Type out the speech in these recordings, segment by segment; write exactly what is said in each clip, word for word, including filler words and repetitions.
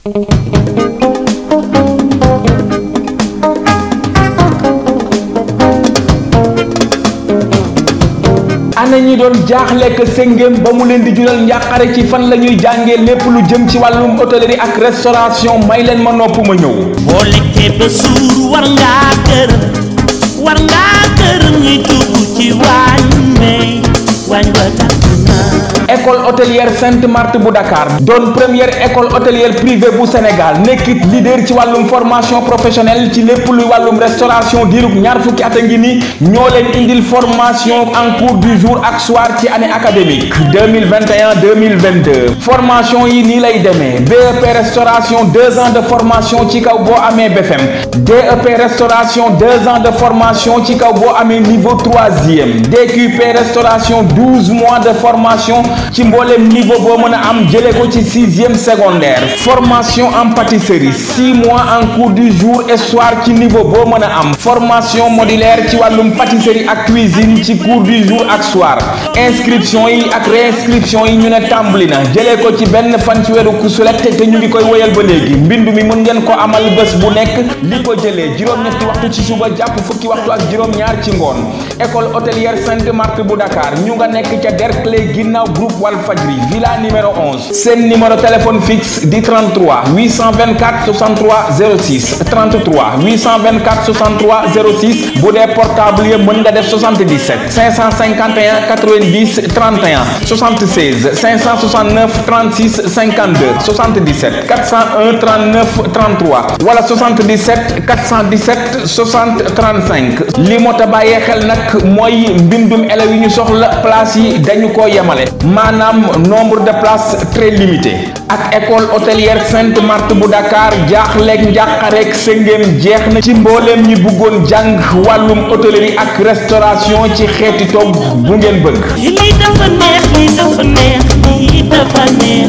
ana ñi doon jaaxle que sëngéem ba mu leen di jural njàqare ci fan la ñuy jàngee lépp lu jëm ci wàllum hôtellerie ak restauration may leen ma nopp ma ñëw. boo lekkee ba suur war ngaa gërëm war ngaa gërëm ñuy dugg ci waañ may waañ ba tàkk na. école hôtelière Sainte Marthe bu Dakar doon première école hôtelière privée bu Sénégal nekkit leader ci wàllum formation professionnelle ci lépp luy wàllum restauration diirub ñaar fukki at a ngi ni ñoo leen indil formation en cours du jour ak soir ci année académique deux mille vingt et un deux mille vingt-deux formation yi nii lay demee B E P restauration deux ans de formation ci kaw boo amee B F M D E P restauration deux ans de formation ci kaw boo amee niveau troisième D Q P restauration douze mois de formation ci mboolem niveau boo mën a am jëlee ko ci sixième secondaire formation en pâtisserie six mois en cours du jour et soir ci niveau boo mën a am formation modulaire ci wàllum pâtisserie ak cuisine ci cours du jour ak soir inscription yi ak réinscription yi ñu ne tàmbali na jëlee ko ci benn fan ci weeru kusulet te ñu ngi koy woyal ba léegi mbindu mi mën ngeen ko amal bés bu nekk li ko jëlee juróom-ñetti waxtu ci suba jàpp fukki waxtu ak juróom-ñaar ci ngoon école hôtelière Sainte Marthe bu Dakar ñu nga nekk ca Derklé ginnaaw groupe Walfadjri villa numéro onze seen numéro téléphone fixe di trente-trois huit cent vingt-quatre soixante-trois zéro six trente-trois huit cent vingt-quatre soixante-trois zéro six bu dee portable yi mën nga def soixante-dix-sept cinq cent cinquante et un quatre-vingt-dix trente et un soixante-seize cinq cent soixante-neuf trente-six cinquante-deux soixante-dix-sept quatre cent un trente-neuf trente-trois wala soixante-dix-sept quatre cent dix-sept soixante trente-cinq li moo ta bàyyee xel nag mooy mbindum élèves yi ñu soxla place yi dañu ko yemale maanaam nombre de places très limité ak école hôtelière Sainte Marthe bu Dakar jaaxleeg njàqareeg sëngéem jeex na ci mbooleem ñi bëggoon jàng wàllum hôtellerie ak restauration ci xeeti togg bu ngeen bëgg. lii dafa neex lii dafa neex lii dafa neex.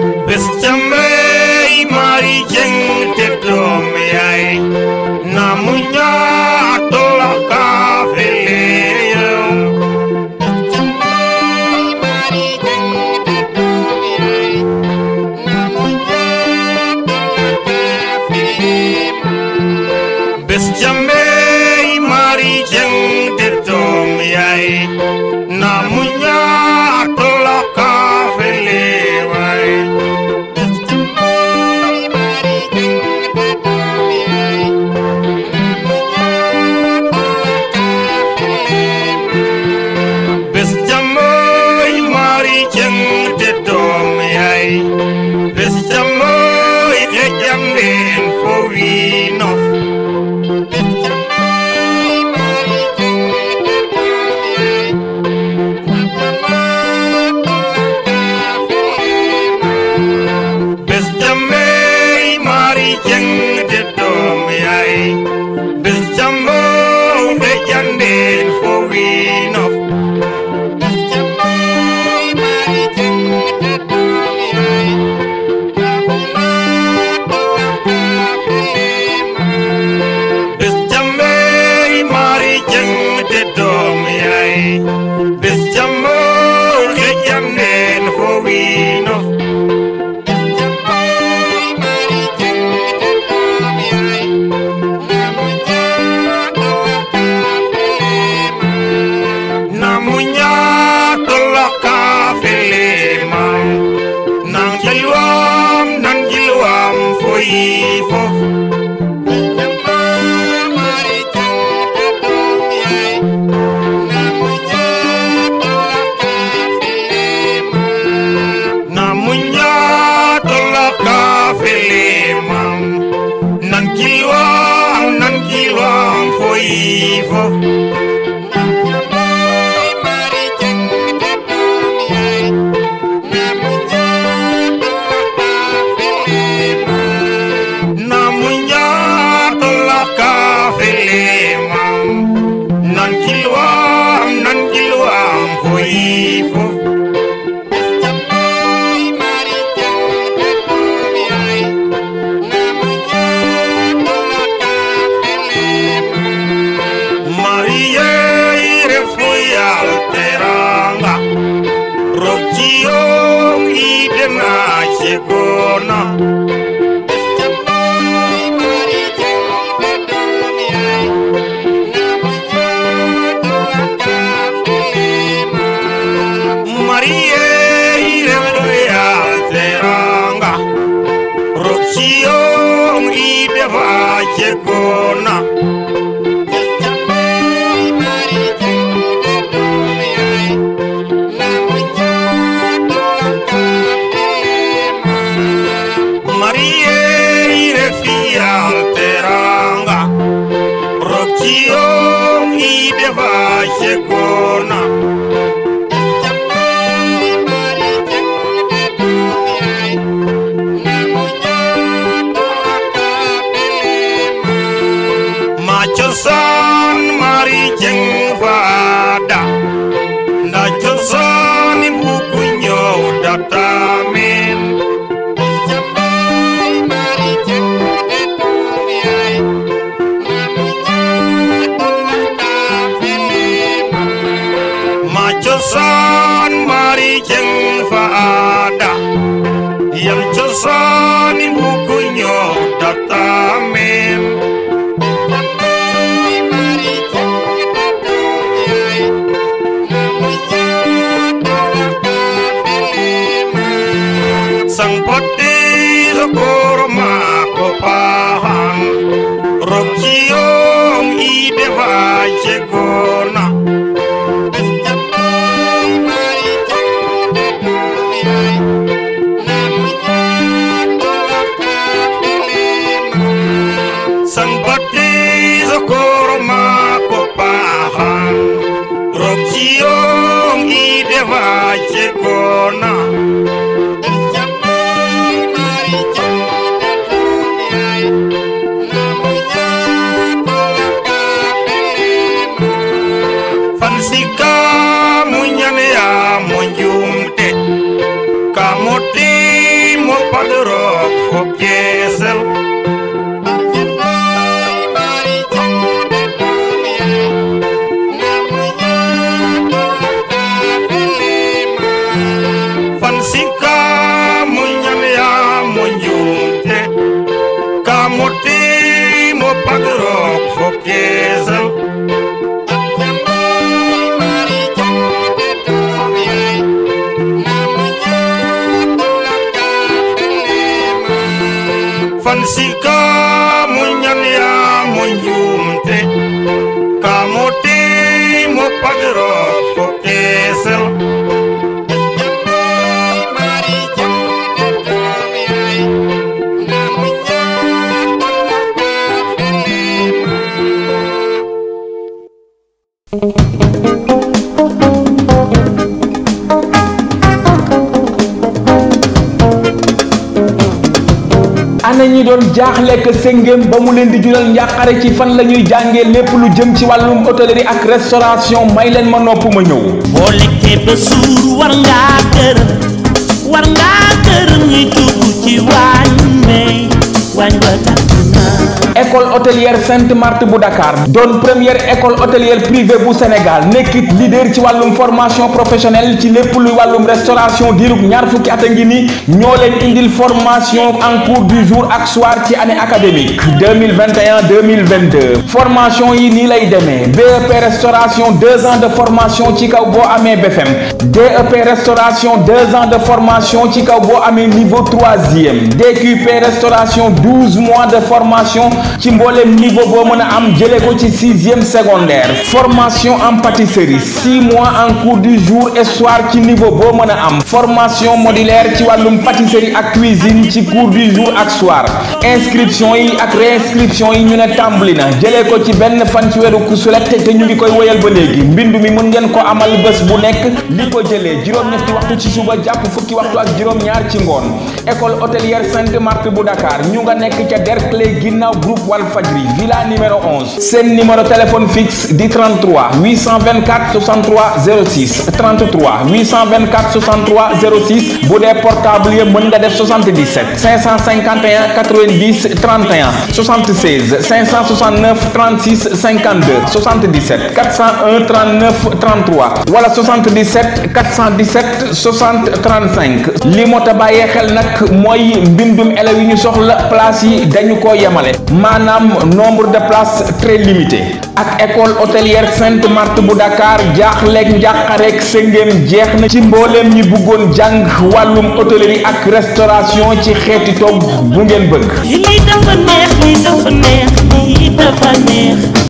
Mister May Mari Jeng te doom yaay na mu teranga Rocio idena chegona Maria ireveria teranga Rocio ideva chegona Teranga Rocio ideva chegona Machosan mari jeng vada Nachosan bukunyo datamin Machosan mari jeng faada Yang chosan bukunyo datamin Sang poti sokorma kopahan Rocio ideva chegona Sang pati sokorma kopahan Rocio ideva chegona Fansika munyane ya monjumte Kamuti mo padro fokesel Fansika munyane ya monjumte Kamuti mo padro fokesel Fansika munyanya munyumte Kamuti mo padro fokesel ana ñi doon jaaxle que sengem ba mu leen di jural njàqare ci fan la ñuy jàngee lépp lu jëm ci wàllum hôtellerie ak restauration may leen ma nopp ma ñëw boo lekkee ba suur war ngaa kër war ngaa kër ñuy dugg ci waañ may waañ ba tàkk na école hôtelière Sainte Marthe bu Dakar doon première école hôtelière privée bu Sénégal nekkit leader ci wàllum formation professionnelle ci lépp luy wàllum restauration diirug ñaar fukki at a ngi ni ñoo leen indil formation en cours du jour ak soir ci année académique deux mille vingt et un deux mille vingt-deux formation yi nii lay demee B E P restauration deux ans de formation ci kaw boo amee B F M D E P restauration deux ans de formation ci kaw boo amee niveau troisième D Q P restauration douze mois de formation ci mboolem niveau boo mën a am jëlee ko ci sixième secondaire formation en pâtisserie six mois en cours du jour et soir ci niveau boo mën a am formation modulaire ci wàllum pâtisserie ak cuisine ci cours du jour ak soir inscription yi ak réinscription yi ñu ne tàmbali na jëlee ko ci benn fan ci weeru kusulet te ñu ngi koy woyal ba léegi mbindu mi mën ngeen ko amal bés bu nekk li ko jëlee juróom-ñetti waxtu ci suba jàpp fukki waxtu ak juróom-ñaar ci ngoon école hôtelière Sainte Marthe bu Dakar ñu nga nekk ca Derklé ginnaaw groupe groupe Walfadjri villa numéro onze seen numéro téléphone fixe di trente-trois huit cent vingt-quatre soixante-trois zéro six trente-trois huit cent vingt-quatre soixante-trois zéro six bu dee portable yi mën nga def soixante-dix-sept cinq cent cinquante et un quatre-vingt-dix trente et un soixante-seize cinq cent soixante-neuf trente-six cinquante-deux soixante-dix-sept quatre cent un trente-neuf trente-trois wala soixante-dix-sept quatre cent dix-sept soixante trente-cinq li moo ta bàyyee xel nag mooy mbindum élèves yi ñu soxla place yi dañu ko yemale maanaam nombre de places très limité ak école hôtelière Sainte Marthe bu Dakar jaaxleeg njàqareeg sëngéem jeex na ci mbooleem ñi bëggoon jàng wàllum hôtellerie ak restauration ci xeeti togg bu ngeen bëgg. Lii dafa neex lii dafa neex lii dafa neex